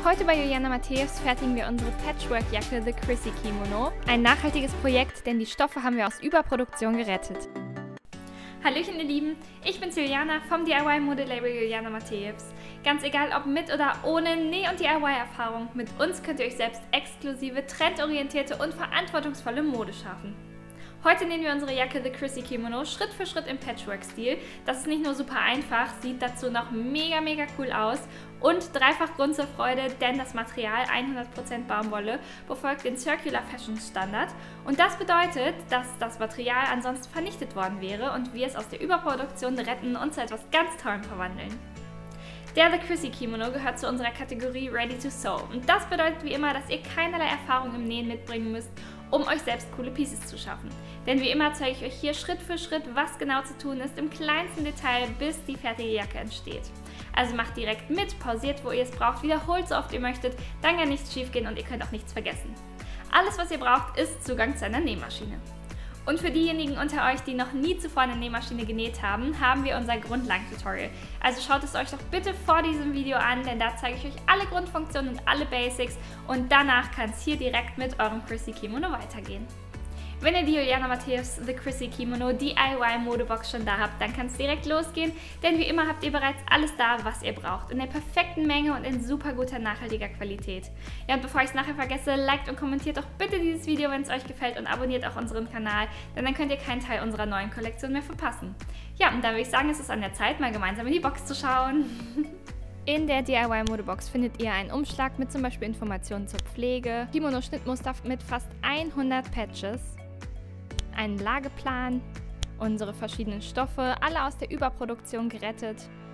Heute bei Juliana Matthäus fertigen wir unsere Patchwork-Jacke The Chrissy Kimono. Ein nachhaltiges Projekt, denn die Stoffe haben wir aus Überproduktion gerettet. Hallöchen ihr Lieben, ich bin's Juliana vom DIY-Modelabel Juliana Matthäus. Ganz egal ob mit oder ohne Näh- und DIY-Erfahrung, mit uns könnt ihr euch selbst exklusive, trendorientierte und verantwortungsvolle Mode schaffen. Heute nähen wir unsere Jacke The Chrissy Kimono Schritt für Schritt im Patchwork-Stil. Das ist nicht nur super einfach, sieht dazu noch mega cool aus und dreifach Grund zur Freude, denn das Material 100% Baumwolle befolgt den Circular Fashion Standard und das bedeutet, dass das Material ansonsten vernichtet worden wäre und wir es aus der Überproduktion retten und zu etwas ganz Tollem verwandeln. Der The Chrissy Kimono gehört zu unserer Kategorie Ready to Sew und das bedeutet wie immer, dass ihr keinerlei Erfahrung im Nähen mitbringen müsst, um euch selbst coole Pieces zu schaffen. Denn wie immer zeige ich euch hier Schritt für Schritt, was genau zu tun ist, im kleinsten Detail, bis die fertige Jacke entsteht. Also macht direkt mit, pausiert, wo ihr es braucht, wiederholt so oft ihr möchtet, dann kann nichts schief gehen und ihr könnt auch nichts vergessen. Alles, was ihr braucht, ist Zugang zu einer Nähmaschine. Und für diejenigen unter euch, die noch nie zuvor eine Nähmaschine genäht haben, haben wir unser Grundlagen-Tutorial. Also schaut es euch doch bitte vor diesem Video an, denn da zeige ich euch alle Grundfunktionen und alle Basics und danach kann es hier direkt mit eurem Chrissy Kimono weitergehen. Wenn ihr die Juliana Matthäus The Chrissy Kimono DIY Modebox schon da habt, dann kann es direkt losgehen, denn wie immer habt ihr bereits alles da, was ihr braucht, in der perfekten Menge und in super guter nachhaltiger Qualität. Ja, und bevor ich es nachher vergesse, liked und kommentiert doch bitte dieses Video, wenn es euch gefällt und abonniert auch unseren Kanal, denn dann könnt ihr keinen Teil unserer neuen Kollektion mehr verpassen. Ja, und dann würde ich sagen, es ist an der Zeit, mal gemeinsam in die Box zu schauen. In der DIY-Modebox findet ihr einen Umschlag mit zum Beispiel Informationen zur Pflege, Kimono-Schnittmuster mit fast 100 Patches, einen Lageplan, unsere verschiedenen Stoffe, alle aus der Überproduktion gerettet,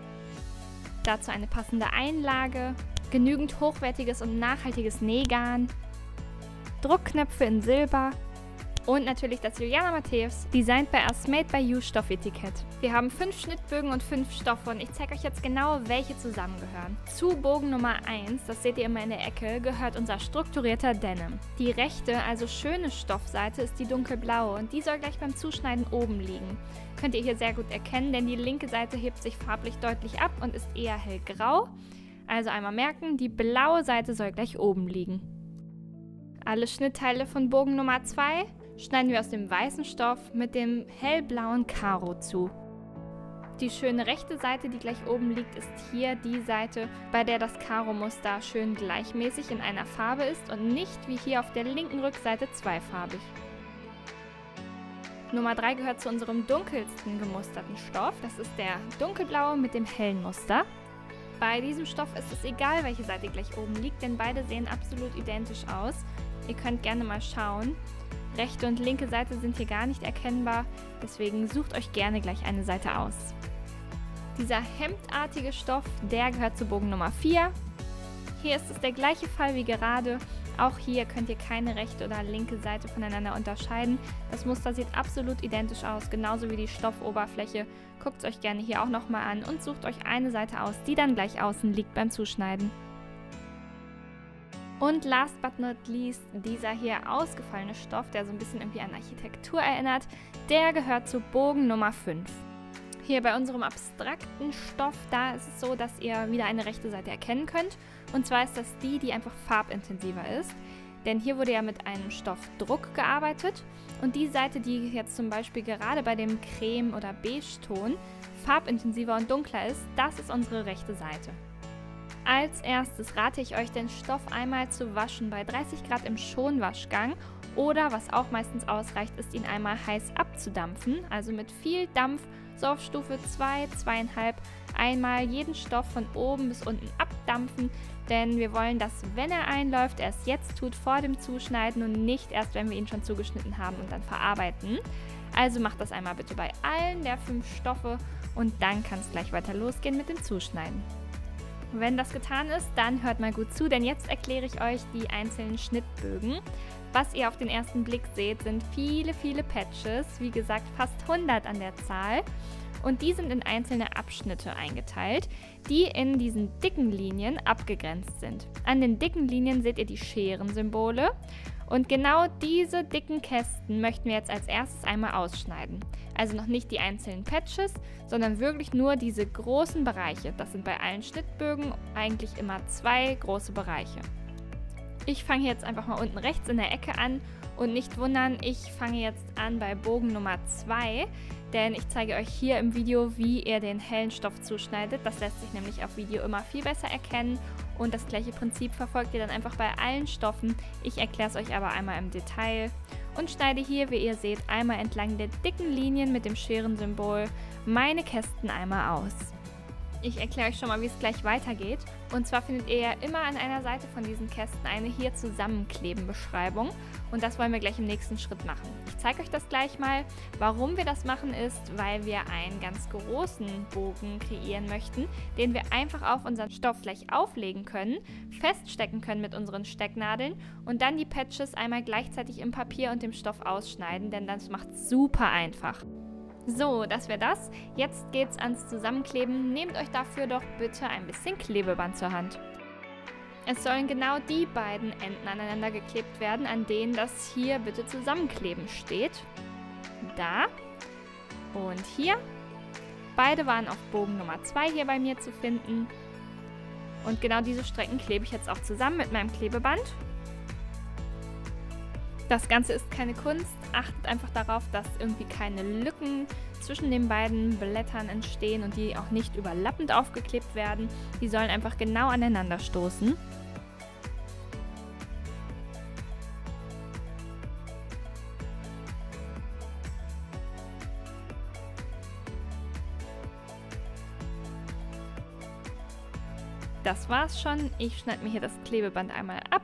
dazu eine passende Einlage, genügend hochwertiges und nachhaltiges Nähgarn, Druckknöpfe in Silber und natürlich das Juliana Matthäus Designed by Us Made by You Stoffetikett. Wir haben 5 Schnittbögen und 5 Stoffe und ich zeige euch jetzt genau, welche zusammengehören. Zu Bogen Nummer 1, das seht ihr immer in der Ecke, gehört unser strukturierter Denim. Die rechte, also schöne Stoffseite ist die dunkelblaue und die soll gleich beim Zuschneiden oben liegen. Könnt ihr hier sehr gut erkennen, denn die linke Seite hebt sich farblich deutlich ab und ist eher hellgrau. Also einmal merken, die blaue Seite soll gleich oben liegen. Alle Schnittteile von Bogen Nummer 2 schneiden wir aus dem weißen Stoff mit dem hellblauen Karo zu. Die schöne rechte Seite, die gleich oben liegt, ist hier die Seite, bei der das Karo-Muster schön gleichmäßig in einer Farbe ist und nicht wie hier auf der linken Rückseite zweifarbig. Nummer 3 gehört zu unserem dunkelsten gemusterten Stoff. Das ist der dunkelblaue mit dem hellen Muster. Bei diesem Stoff ist es egal, welche Seite gleich oben liegt, denn beide sehen absolut identisch aus. Ihr könnt gerne mal schauen. Rechte und linke Seite sind hier gar nicht erkennbar, deswegen sucht euch gerne gleich eine Seite aus. Dieser hemdartige Stoff, der gehört zu Bogen Nummer 4. Hier ist es der gleiche Fall wie gerade. Auch hier könnt ihr keine rechte oder linke Seite voneinander unterscheiden. Das Muster sieht absolut identisch aus, genauso wie die Stoffoberfläche. Guckt es euch gerne hier auch nochmal an und sucht euch eine Seite aus, die dann gleich außen liegt beim Zuschneiden. Und last but not least, dieser hier ausgefallene Stoff, der so ein bisschen irgendwie an Architektur erinnert, der gehört zu Bogen Nummer 5. Hier bei unserem abstrakten Stoff, da ist es so, dass ihr wieder eine rechte Seite erkennen könnt. Und zwar ist das die einfach farbintensiver ist. Denn hier wurde ja mit einem Stoffdruck gearbeitet. Und die Seite, die jetzt zum Beispiel gerade bei dem Creme- oder Beige-Ton farbintensiver und dunkler ist, das ist unsere rechte Seite. Als erstes rate ich euch, den Stoff einmal zu waschen bei 30 Grad im Schonwaschgang oder, was auch meistens ausreicht, ist ihn einmal heiß abzudampfen, also mit viel Dampf, so auf Stufe 2, 2,5, einmal jeden Stoff von oben bis unten abdampfen, denn wir wollen, dass, wenn er einläuft, er es jetzt tut vor dem Zuschneiden und nicht erst, wenn wir ihn schon zugeschnitten haben und dann verarbeiten. Also macht das einmal bitte bei allen der 5 Stoffe und dann kann es gleich weiter losgehen mit dem Zuschneiden. Wenn das getan ist, dann hört mal gut zu, denn jetzt erkläre ich euch die einzelnen Schnittbögen. Was ihr auf den ersten Blick seht, sind viele Patches, wie gesagt fast 100 an der Zahl. Und die sind in einzelne Abschnitte eingeteilt, die in diesen dicken Linien abgegrenzt sind. An den dicken Linien seht ihr die Scherensymbole Und genau diese dicken Kästen möchten wir jetzt als erstes einmal ausschneiden. Also noch nicht die einzelnen Patches, sondern wirklich nur diese großen Bereiche. Das sind bei allen Schnittbögen eigentlich immer 2 große Bereiche. Ich fange jetzt einfach mal unten rechts in der Ecke an und nicht wundern, ich fange jetzt an bei Bogen Nummer 2, denn ich zeige euch hier im Video, wie ihr den hellen Stoff zuschneidet. Das lässt sich nämlich auf Video immer viel besser erkennen und das gleiche Prinzip verfolgt ihr dann einfach bei allen Stoffen. Ich erkläre es euch aber einmal im Detail und schneide hier, wie ihr seht, einmal entlang der dicken Linien mit dem Scherensymbol meine Kästen einmal aus. Ich erkläre euch schon mal, wie es gleich weitergeht. Und zwar findet ihr ja immer an einer Seite von diesen Kästen eine hier zusammenkleben Beschreibung. Und das wollen wir gleich im nächsten Schritt machen. Ich zeige euch das gleich mal. Warum wir das machen ist, weil wir einen ganz großen Bogen kreieren möchten, den wir einfach auf unseren Stoff gleich auflegen können, feststecken können mit unseren Stecknadeln und dann die Patches einmal gleichzeitig im Papier und dem Stoff ausschneiden, denn das macht es super einfach. So, das wäre das. Jetzt geht's ans Zusammenkleben. Nehmt euch dafür doch bitte ein bisschen Klebeband zur Hand. Es sollen genau die beiden Enden aneinander geklebt werden, an denen das hier bitte zusammenkleben steht. Da und hier. Beide waren auf Bogen Nummer 2 hier bei mir zu finden. Und genau diese Strecken klebe ich jetzt auch zusammen mit meinem Klebeband. Das Ganze ist keine Kunst, achtet einfach darauf, dass irgendwie keine Lücken zwischen den beiden Blättern entstehen und die auch nicht überlappend aufgeklebt werden. Die sollen einfach genau aneinander stoßen. Das war's schon. Ich schneide mir hier das Klebeband einmal ab.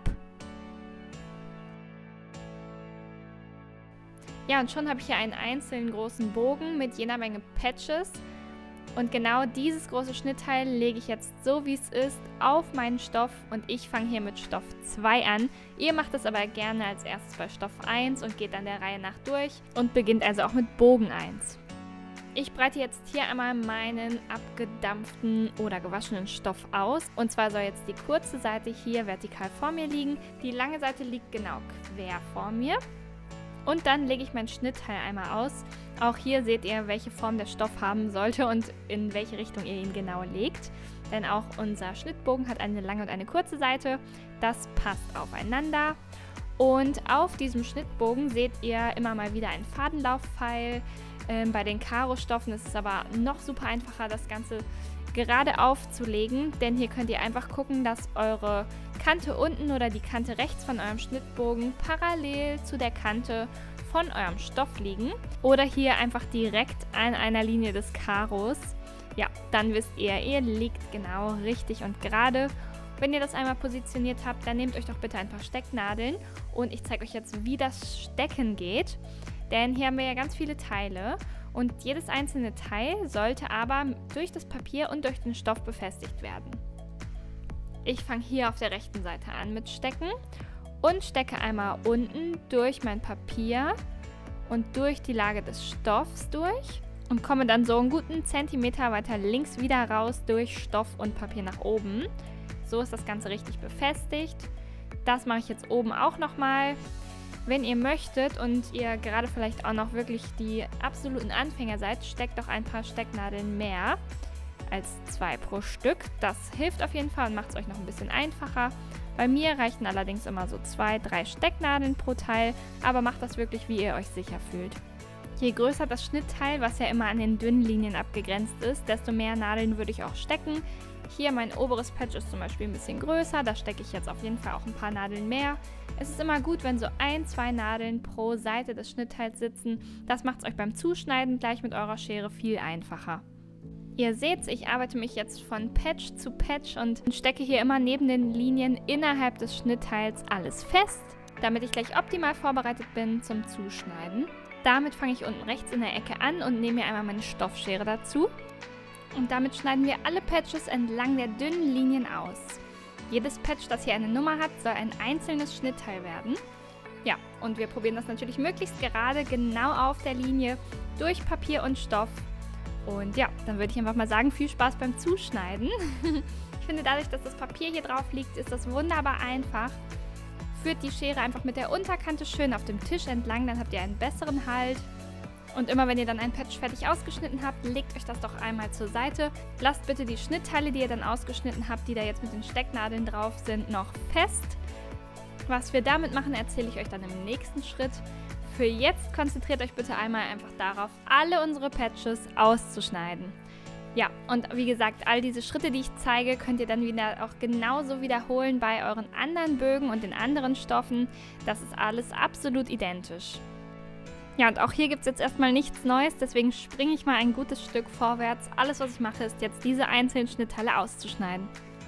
Ja, und schon habe ich hier einen einzelnen großen Bogen mit jeder Menge Patches. Und genau dieses große Schnittteil lege ich jetzt so, wie es ist, auf meinen Stoff. Und ich fange hier mit Stoff 2 an. Ihr macht das aber gerne als erstes bei Stoff 1 und geht dann der Reihe nach durch und beginnt also auch mit Bogen 1. Ich breite jetzt hier einmal meinen abgedampften oder gewaschenen Stoff aus. Und zwar soll jetzt die kurze Seite hier vertikal vor mir liegen. Die lange Seite liegt genau quer vor mir. Und dann lege ich mein Schnittteil einmal aus. Auch hier seht ihr, welche Form der Stoff haben sollte und in welche Richtung ihr ihn genau legt. Denn auch unser Schnittbogen hat eine lange und eine kurze Seite. Das passt aufeinander. Und auf diesem Schnittbogen seht ihr immer mal wieder einen Fadenlaufpfeil. Bei den Karo-Stoffen ist es aber noch super einfacher, das Ganze gerade aufzulegen, denn hier könnt ihr einfach gucken, dass eure Kante unten oder die Kante rechts von eurem Schnittbogen parallel zu der Kante von eurem Stoff liegen oder hier einfach direkt an einer Linie des Karos. Ja, dann wisst ihr, ihr liegt genau richtig und gerade. Wenn ihr das einmal positioniert habt, dann nehmt euch doch bitte ein paar Stecknadeln und ich zeige euch jetzt, wie das Stecken geht, denn hier haben wir ja ganz viele Teile. Und jedes einzelne Teil sollte aber durch das Papier und durch den Stoff befestigt werden. Ich fange hier auf der rechten Seite an mit Stecken und stecke einmal unten durch mein Papier und durch die Lage des Stoffs durch und komme dann so einen guten Zentimeter weiter links wieder raus durch Stoff und Papier nach oben. So ist das Ganze richtig befestigt. Das mache ich jetzt oben auch nochmal. Wenn ihr möchtet und ihr gerade vielleicht auch noch wirklich die absoluten Anfänger seid, steckt doch ein paar Stecknadeln mehr als 2 pro Stück. Das hilft auf jeden Fall und macht es euch noch ein bisschen einfacher. Bei mir reichen allerdings immer so 2, 3 Stecknadeln pro Teil, aber macht das wirklich, wie ihr euch sicher fühlt. Je größer das Schnittteil, was ja immer an den dünnen Linien abgegrenzt ist, desto mehr Nadeln würde ich auch stecken. Hier mein oberes Patch ist zum Beispiel ein bisschen größer, da stecke ich jetzt auf jeden Fall auch ein paar Nadeln mehr. Es ist immer gut, wenn so 1, 2 Nadeln pro Seite des Schnittteils sitzen. Das macht es euch beim Zuschneiden gleich mit eurer Schere viel einfacher. Ihr seht, ich arbeite mich jetzt von Patch zu Patch und stecke hier immer neben den Linien innerhalb des Schnittteils alles fest, damit ich gleich optimal vorbereitet bin zum Zuschneiden. Damit fange ich unten rechts in der Ecke an und nehme mir einmal meine Stoffschere dazu. Und damit schneiden wir alle Patches entlang der dünnen Linien aus. Jedes Patch, das hier eine Nummer hat, soll ein einzelnes Schnittteil werden. Ja, und wir probieren das natürlich möglichst gerade, genau auf der Linie, durch Papier und Stoff. Und ja, dann würde ich einfach mal sagen, viel Spaß beim Zuschneiden. Ich finde, dadurch, dass das Papier hier drauf liegt, ist das wunderbar einfach. Führt die Schere einfach mit der Unterkante schön auf dem Tisch entlang, dann habt ihr einen besseren Halt. Und immer wenn ihr dann ein Patch fertig ausgeschnitten habt, legt euch das doch einmal zur Seite. Lasst bitte die Schnittteile, die ihr dann ausgeschnitten habt, die da jetzt mit den Stecknadeln drauf sind, noch fest. Was wir damit machen, erzähle ich euch dann im nächsten Schritt. Für jetzt konzentriert euch bitte einmal einfach darauf, alle unsere Patches auszuschneiden. Ja, und wie gesagt, all diese Schritte, die ich zeige, könnt ihr dann wieder auch genauso wiederholen bei euren anderen Bögen und den anderen Stoffen. Das ist alles absolut identisch. Ja, und auch hier gibt es jetzt erstmal nichts Neues, deswegen springe ich mal ein gutes Stück vorwärts. Alles, was ich mache, ist jetzt diese einzelnen Schnittteile auszuschneiden.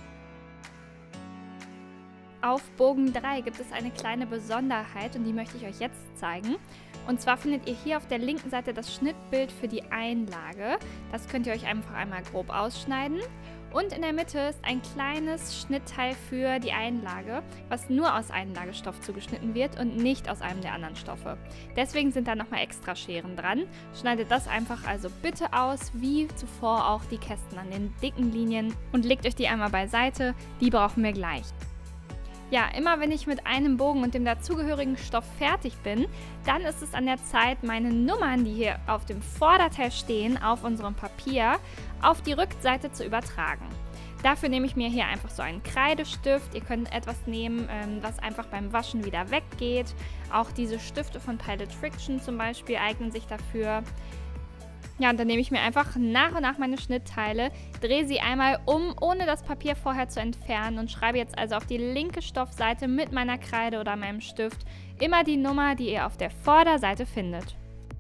Auf Bogen 3 gibt es eine kleine Besonderheit und die möchte ich euch jetzt zeigen. Und zwar findet ihr hier auf der linken Seite das Schnittbild für die Einlage. Das könnt ihr euch einfach einmal grob ausschneiden. Und in der Mitte ist ein kleines Schnittteil für die Einlage, was nur aus Einlagestoff zugeschnitten wird und nicht aus einem der anderen Stoffe. Deswegen sind da nochmal extra Scheren dran. Schneidet das einfach also bitte aus, wie zuvor auch die Kästen an den dicken Linien, und legt euch die einmal beiseite, die brauchen wir gleich. Ja, immer wenn ich mit einem Bogen und dem dazugehörigen Stoff fertig bin, dann ist es an der Zeit, meine Nummern, die hier auf dem Vorderteil stehen, auf unserem Papier, auf die Rückseite zu übertragen. Dafür nehme ich mir hier einfach so einen Kreidestift. Ihr könnt etwas nehmen, was einfach beim Waschen wieder weggeht. Auch diese Stifte von Pilot Friction zum Beispiel eignen sich dafür. Ja, und dann nehme ich mir einfach nach und nach meine Schnittteile, drehe sie einmal um, ohne das Papier vorher zu entfernen, und schreibe jetzt also auf die linke Stoffseite mit meiner Kreide oder meinem Stift immer die Nummer, die ihr auf der Vorderseite findet.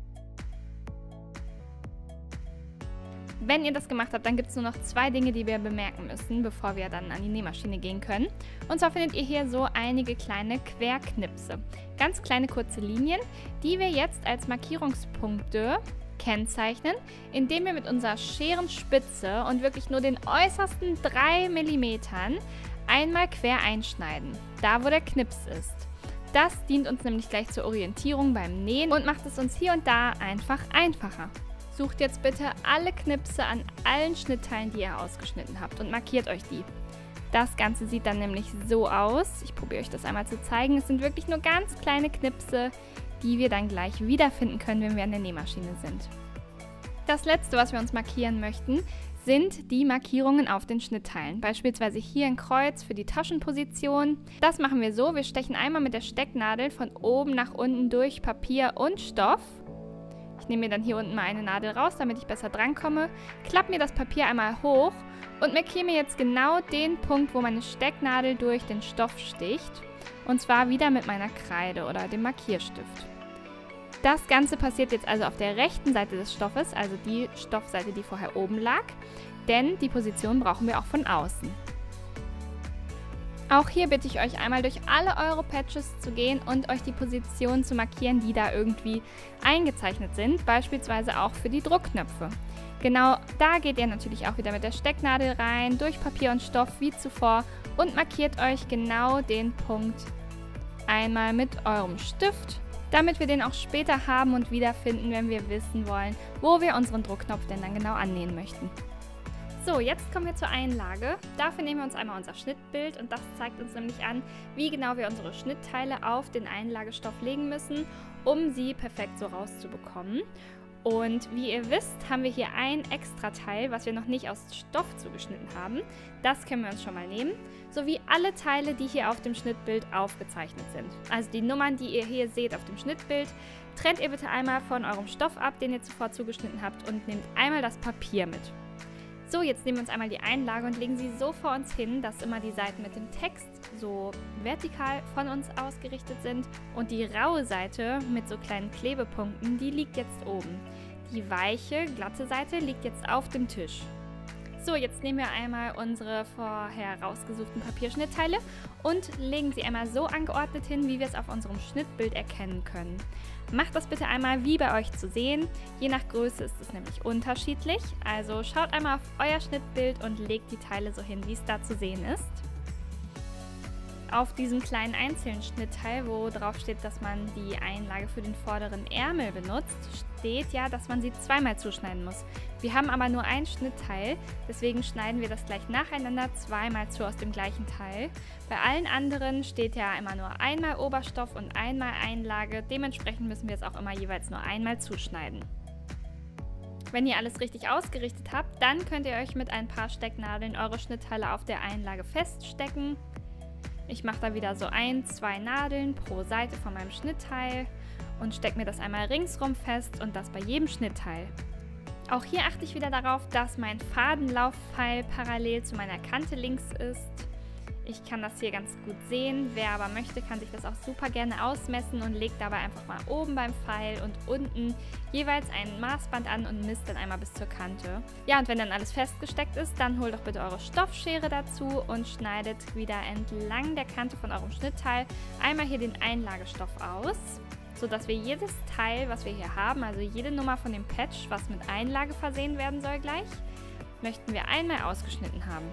Wenn ihr das gemacht habt, dann gibt es nur noch zwei Dinge, die wir bemerken müssen, bevor wir dann an die Nähmaschine gehen können. Und zwar findet ihr hier so einige kleine Querknipse. Ganz kleine kurze Linien, die wir jetzt als Markierungspunkte kennzeichnen, indem wir mit unserer Scherenspitze und wirklich nur den äußersten 3 mm einmal quer einschneiden, da wo der Knips ist. Das dient uns nämlich gleich zur Orientierung beim Nähen und macht es uns hier und da einfach einfacher. Sucht jetzt bitte alle Knipse an allen Schnittteilen, die ihr ausgeschnitten habt, und markiert euch die. Das Ganze sieht dann nämlich so aus. Ich probiere euch das einmal zu zeigen. Es sind wirklich nur ganz kleine Knipse, die wir dann gleich wiederfinden können, wenn wir an der Nähmaschine sind. Das letzte, was wir uns markieren möchten, sind die Markierungen auf den Schnittteilen. Beispielsweise hier ein Kreuz für die Taschenposition. Das machen wir so: Wir stechen einmal mit der Stecknadel von oben nach unten durch Papier und Stoff. Ich nehme mir dann hier unten mal eine Nadel raus, damit ich besser drankomme, klappe mir das Papier einmal hoch und markiere mir jetzt genau den Punkt, wo meine Stecknadel durch den Stoff sticht. Und zwar wieder mit meiner Kreide oder dem Markierstift. Das Ganze passiert jetzt also auf der rechten Seite des Stoffes, also die Stoffseite, die vorher oben lag, denn die Position brauchen wir auch von außen. Auch hier bitte ich euch einmal durch alle eure Patches zu gehen und euch die Positionen zu markieren, die da irgendwie eingezeichnet sind, beispielsweise auch für die Druckknöpfe. Genau da geht ihr natürlich auch wieder mit der Stecknadel rein, durch Papier und Stoff wie zuvor, und markiert euch genau den Punkt einmal mit eurem Stift, damit wir den auch später haben und wiederfinden, wenn wir wissen wollen, wo wir unseren Druckknopf denn dann genau annähen möchten. So, jetzt kommen wir zur Einlage. Dafür nehmen wir uns einmal unser Schnittbild, und das zeigt uns nämlich an, wie genau wir unsere Schnittteile auf den Einlagestoff legen müssen, um sie perfekt so rauszubekommen. Und wie ihr wisst, haben wir hier ein extra Teil, was wir noch nicht aus Stoff zugeschnitten haben. Das können wir uns schon mal nehmen, sowie alle Teile, die hier auf dem Schnittbild aufgezeichnet sind. Also die Nummern, die ihr hier seht auf dem Schnittbild, trennt ihr bitte einmal von eurem Stoff ab, den ihr zuvor zugeschnitten habt, und nehmt einmal das Papier mit. So, jetzt nehmen wir uns einmal die Einlage und legen sie so vor uns hin, dass immer die Seiten mit dem Text so vertikal von uns ausgerichtet sind, und die raue Seite mit so kleinen Klebepunkten, die liegt jetzt oben. Die weiche, glatte Seite liegt jetzt auf dem Tisch. So, jetzt nehmen wir einmal unsere vorher rausgesuchten Papierschnittteile und legen sie einmal so angeordnet hin, wie wir es auf unserem Schnittbild erkennen können. Macht das bitte einmal wie bei euch zu sehen. Je nach Größe ist es nämlich unterschiedlich. Also schaut einmal auf euer Schnittbild und legt die Teile so hin, wie es da zu sehen ist. Auf diesem kleinen einzelnen Schnittteil, wo drauf steht, dass man die Einlage für den vorderen Ärmel benutzt, steht ja, dass man sie zweimal zuschneiden muss. Wir haben aber nur ein Schnittteil, deswegen schneiden wir das gleich nacheinander zweimal zu aus dem gleichen Teil. Bei allen anderen steht ja immer nur einmal Oberstoff und einmal Einlage, dementsprechend müssen wir es auch immer jeweils nur einmal zuschneiden. Wenn ihr alles richtig ausgerichtet habt, dann könnt ihr euch mit ein paar Stecknadeln eure Schnittteile auf der Einlage feststecken. Ich mache da wieder so 1, 2 Nadeln pro Seite von meinem Schnittteil und stecke mir das einmal ringsrum fest und das bei jedem Schnittteil. Auch hier achte ich wieder darauf, dass mein Fadenlaufpfeil parallel zu meiner Kante links ist. Ich kann das hier ganz gut sehen. Wer aber möchte, kann sich das auch super gerne ausmessen und legt dabei einfach mal oben beim Pfeil und unten jeweils ein Maßband an und misst dann einmal bis zur Kante. Ja, und wenn dann alles festgesteckt ist, dann holt doch bitte eure Stoffschere dazu und schneidet wieder entlang der Kante von eurem Schnittteil einmal hier den Einlagestoff aus, sodass wir jedes Teil, was wir hier haben, also jede Nummer von dem Patch, was mit Einlage versehen werden soll gleich, möchten wir einmal ausgeschnitten haben.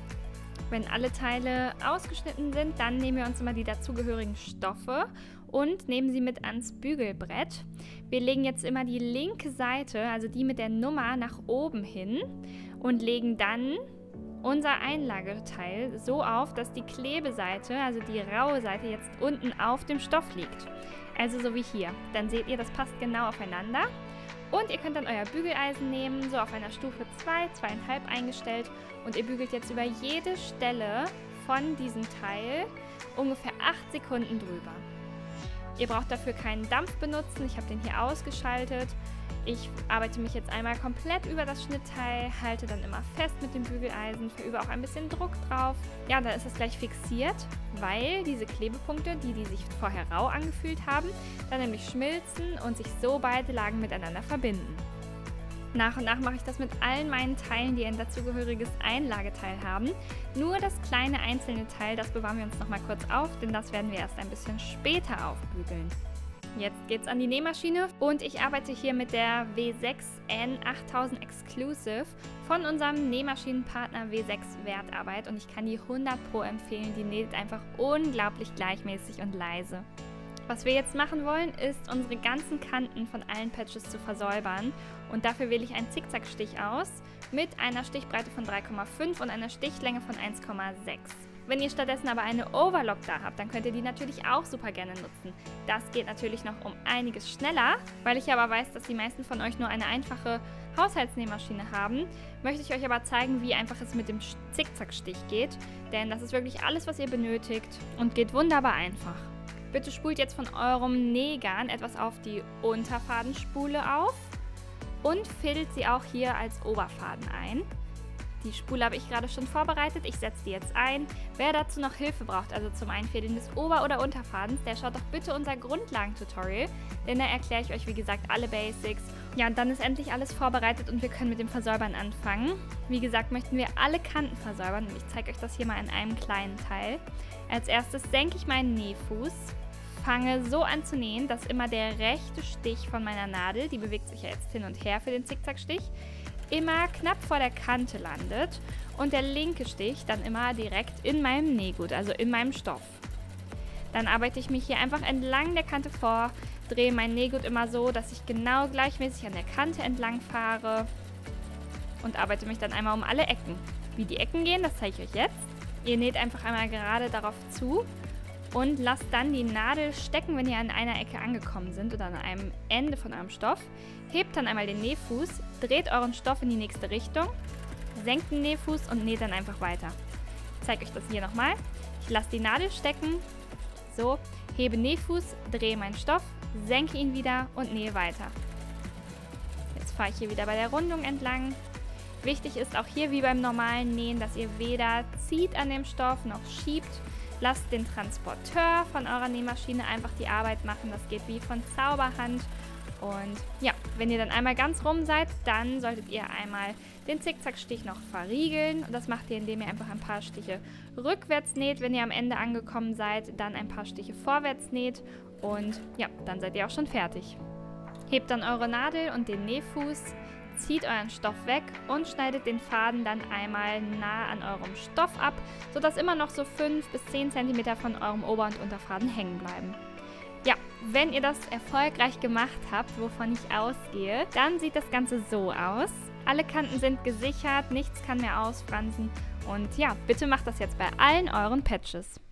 Wenn alle Teile ausgeschnitten sind, dann nehmen wir uns immer die dazugehörigen Stoffe und nehmen sie mit ans Bügelbrett. Wir legen jetzt immer die linke Seite, also die mit der Nummer, nach oben hin und legen dann unser Einlageteil so auf, dass die Klebeseite, also die raue Seite, jetzt unten auf dem Stoff liegt. Also so wie hier. Dann seht ihr, das passt genau aufeinander. Und ihr könnt dann euer Bügeleisen nehmen, so auf einer Stufe 2, 2,5 eingestellt. Und ihr bügelt jetzt über jede Stelle von diesem Teil ungefähr 8 Sekunden drüber. Ihr braucht dafür keinen Dampf benutzen, ich habe den hier ausgeschaltet. Ich arbeite mich jetzt einmal komplett über das Schnittteil, halte dann immer fest mit dem Bügeleisen, verübe auch ein bisschen Druck drauf. Ja, dann ist es gleich fixiert, weil diese Klebepunkte, die sich vorher rau angefühlt haben, dann nämlich schmilzen und sich so beide Lagen miteinander verbinden. Nach und nach mache ich das mit allen meinen Teilen, die ein dazugehöriges Einlageteil haben. Nur das kleine einzelne Teil, das bewahren wir uns nochmal kurz auf, denn das werden wir erst ein bisschen später aufbügeln. Jetzt geht's an die Nähmaschine und ich arbeite hier mit der W6N 8000 Exclusive von unserem Nähmaschinenpartner W6 Wertarbeit und ich kann die 100% empfehlen, die näht einfach unglaublich gleichmäßig und leise. Was wir jetzt machen wollen, ist unsere ganzen Kanten von allen Patches zu versäubern und dafür wähle ich einen Zickzackstich aus mit einer Stichbreite von 3,5 und einer Stichlänge von 1,6. Wenn ihr stattdessen aber eine Overlock da habt, dann könnt ihr die natürlich auch super gerne nutzen. Das geht natürlich noch um einiges schneller, weil ich aber weiß, dass die meisten von euch nur eine einfache Haushaltsnähmaschine haben, möchte ich euch aber zeigen, wie einfach es mit dem Zickzackstich geht, denn das ist wirklich alles, was ihr benötigt und geht wunderbar einfach. Bitte spult jetzt von eurem Nähgarn etwas auf die Unterfadenspule auf und fädelt sie auch hier als Oberfaden ein. Die Spule habe ich gerade schon vorbereitet, ich setze die jetzt ein. Wer dazu noch Hilfe braucht, also zum Einfädeln des Ober- oder Unterfadens, der schaut doch bitte unser Grundlagentutorial, denn da erkläre ich euch, wie gesagt, alle Basics. Ja, und dann ist endlich alles vorbereitet und wir können mit dem Versäubern anfangen. Wie gesagt, möchten wir alle Kanten versäubern und ich zeige euch das hier mal in einem kleinen Teil. Als erstes senke ich meinen Nähfuß, fange so an zu nähen, dass immer der rechte Stich von meiner Nadel, die bewegt sich ja jetzt hin und her für den Zickzackstich, immer knapp vor der Kante landet und der linke Stich dann immer direkt in meinem Nähgut, also in meinem Stoff. Dann arbeite ich mich hier einfach entlang der Kante vor, drehe mein Nähgut immer so, dass ich genau gleichmäßig an der Kante entlang fahre und arbeite mich dann einmal um alle Ecken. Wie die Ecken gehen, das zeige ich euch jetzt. Ihr näht einfach einmal gerade darauf zu und lasst dann die Nadel stecken, wenn ihr an einer Ecke angekommen sind oder an einem Ende von eurem Stoff. Hebt dann einmal den Nähfuß, dreht euren Stoff in die nächste Richtung, senkt den Nähfuß und näht dann einfach weiter. Ich zeige euch das hier nochmal. Ich lasse die Nadel stecken, so, hebe Nähfuß, drehe meinen Stoff, senke ihn wieder und nähe weiter. Jetzt fahre ich hier wieder bei der Rundung entlang. Wichtig ist auch hier wie beim normalen Nähen, dass ihr weder zieht an dem Stoff noch schiebt. Lasst den Transporteur von eurer Nähmaschine einfach die Arbeit machen. Das geht wie von Zauberhand. Und ja, wenn ihr dann einmal ganz rum seid, dann solltet ihr einmal den Zickzackstich noch verriegeln. Und das macht ihr, indem ihr einfach ein paar Stiche rückwärts näht. Wenn ihr am Ende angekommen seid, dann ein paar Stiche vorwärts näht. Und ja, dann seid ihr auch schon fertig. Hebt dann eure Nadel und den Nähfuß, zieht euren Stoff weg und schneidet den Faden dann einmal nah an eurem Stoff ab, sodass immer noch so 5 bis 10 cm von eurem Ober- und Unterfaden hängen bleiben. Ja, wenn ihr das erfolgreich gemacht habt, wovon ich ausgehe, dann sieht das Ganze so aus. Alle Kanten sind gesichert, nichts kann mehr ausfransen und ja, bitte macht das jetzt bei allen euren Patches.